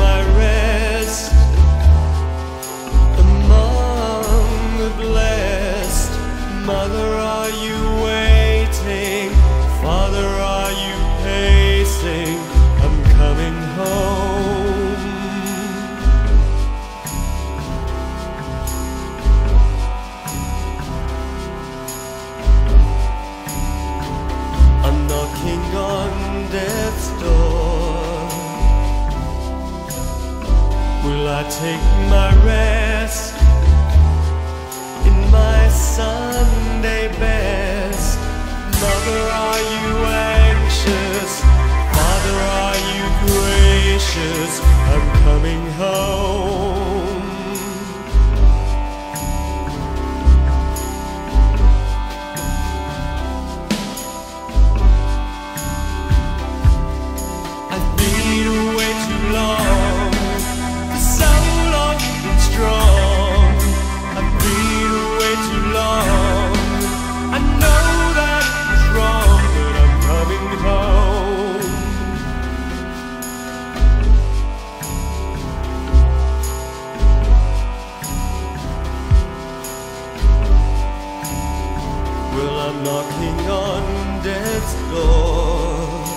my rest among the blessed. Mother, are you waiting? Father, are you pacing? I'm coming home. I'm knocking on death's door. Will I take my rest in my Sunday best? Mother, are you anxious? Father, are you gracious? I'm coming home. I've been away too long, so long and strong. I've been away too long. I know that it's wrong, but I'm coming home. Well, I'm knocking on death's door.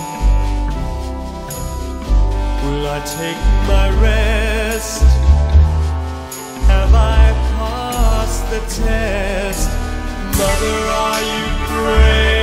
Will I take my rest? Have I passed the test? Mother, are you brave?